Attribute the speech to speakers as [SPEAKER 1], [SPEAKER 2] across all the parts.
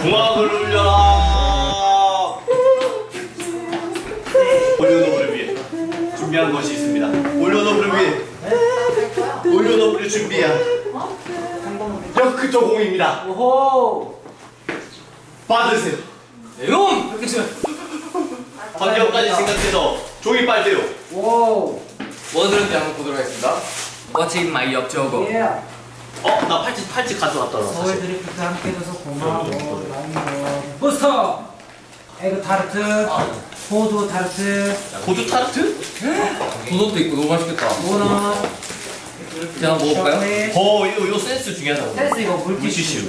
[SPEAKER 1] 궁합을 울려라. 올려놓으를 위해 준비한 것이 있습니다. 올려놓으를 위해 올려놓으를 준비한 혀크조공입니다.
[SPEAKER 2] 오호.
[SPEAKER 1] 받으세요.
[SPEAKER 2] 내용 이렇게 지금
[SPEAKER 1] 환경까지 생각해서 종이 빨대요.
[SPEAKER 2] 오.
[SPEAKER 3] 뭐 들었는지 한번 보도록 하겠습니다. What's in my 옆저거?
[SPEAKER 2] 예.
[SPEAKER 1] 나 팔찌 가져왔더라.
[SPEAKER 2] 서울
[SPEAKER 1] 사실.
[SPEAKER 2] 드리프트 함께 해줘서 고마워. 라이너 부스터. 에그 타르트. 호두 타르트.
[SPEAKER 1] 호두 타르트?
[SPEAKER 3] 도덕도 있고 너무 맛있겠다.
[SPEAKER 2] 도넛.
[SPEAKER 3] 제가 먹어볼까요?
[SPEAKER 1] 요 센스 중요하다고.
[SPEAKER 2] 센스 이거 물티슈.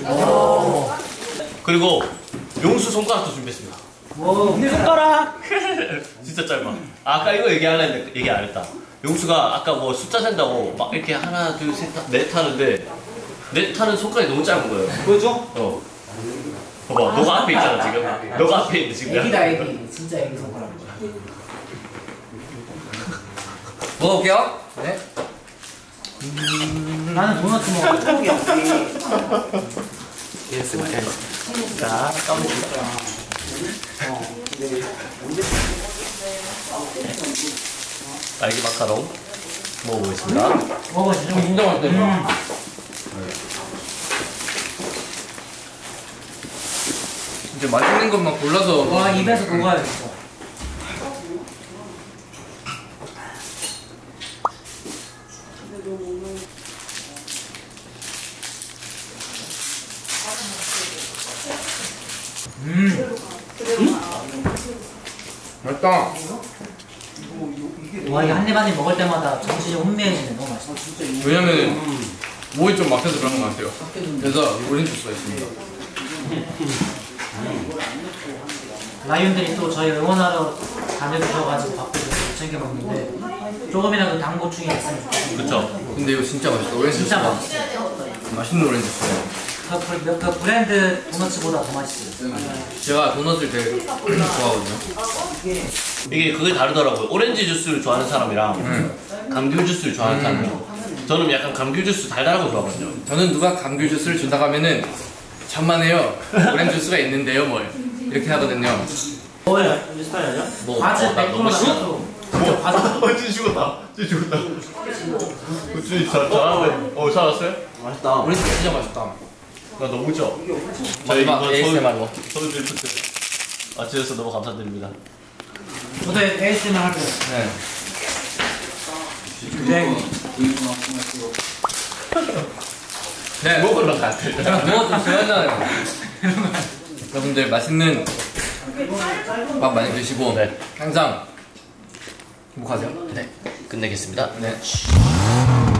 [SPEAKER 1] 그리고 용수 손가락도 준비했습니다.
[SPEAKER 2] 오. 내 손가락.
[SPEAKER 1] 진짜 짧아. 아까 이거 얘기 안 했다. 용수가 아까 뭐 숫자 센다고 막 이렇게 하나, 둘, 셋, 넷 하는데 넷 하는 손가락이 너무 짧은 거예요.
[SPEAKER 2] 보여줘?
[SPEAKER 1] 봐봐, 너가 앞에 있잖아 지금. 너가 앞에 있는데 지금.
[SPEAKER 2] 애기다 애기. 진짜 애기 손가락.
[SPEAKER 3] 먹어볼게요. 네.
[SPEAKER 2] 나는 도넛 먹어.
[SPEAKER 1] 자, 까먹을게요. 딸기 마카롱 먹어보겠습니다.
[SPEAKER 2] 먹어보시죠.
[SPEAKER 3] 진짜 맛있다. 이제 맛있는 것만 골라서.
[SPEAKER 2] 와 입에서 녹아요 진짜.
[SPEAKER 3] 맛있다.
[SPEAKER 2] 와 이게 한 입 한 입 먹을 때마다 정신이 혼미해지네. 너무 맛있어.
[SPEAKER 3] 왜냐면 목이 좀 막혀서 그런 것 같아요. 그래서 오렌지 주스가 있습니다.
[SPEAKER 2] 라이온들이 또 저희 응원하러 다녀주셔가지고 밥도 챙겨 먹는데 조금이라도 당 보충이 있으면 좋겠어요.
[SPEAKER 1] 그쵸?
[SPEAKER 3] 근데 이거 진짜 맛있어. 오렌지
[SPEAKER 2] 진짜
[SPEAKER 3] 주스가.
[SPEAKER 2] 맛있어.
[SPEAKER 3] 맛있는 오렌지 주스예요.
[SPEAKER 2] 그 브랜드 도넛보다 더 맛있어요.
[SPEAKER 3] 제가 도넛을 되게 좋아하거든요.
[SPEAKER 1] 이게 그게 다르더라고요. 오렌지 주스를 좋아하는 사람이랑 감귤 주스를 좋아하는 사람이랑 저는 약간 감귤 주스 달달한 거 좋아하거든요.
[SPEAKER 3] 저는 누가 감귤 주스를 준다고 하면은 천만에요. 오렌지 주스가 있는데요, 뭘 이렇게 하거든요.
[SPEAKER 2] 뭐예요? 이 스타일 아니야?
[SPEAKER 1] 뭐,
[SPEAKER 2] 과즙
[SPEAKER 1] 나
[SPEAKER 2] 100%
[SPEAKER 1] 너무 싫어.
[SPEAKER 2] 나가도 진짜 과즙.
[SPEAKER 1] 찐 죽었다. 찐 죽었다. 찐 잘하네. 잘왔어요? 맛있다.
[SPEAKER 3] 오렌지 진짜 맛있다.
[SPEAKER 1] 나 너무 죠.
[SPEAKER 3] 마지막 ASMR로.
[SPEAKER 1] 서울 드리프트 와주셔서 너무 감사드립니다.
[SPEAKER 2] 저도 ASMR 할게요.
[SPEAKER 3] 네. 네.
[SPEAKER 1] 먹으러 갈 때.
[SPEAKER 3] 뭐가 좀 좋아하잖아요. 여러분들 맛있는 밥 많이 드시고
[SPEAKER 1] 네.
[SPEAKER 3] 항상 행복하세요.
[SPEAKER 1] 네, 끝내겠습니다.
[SPEAKER 3] 네.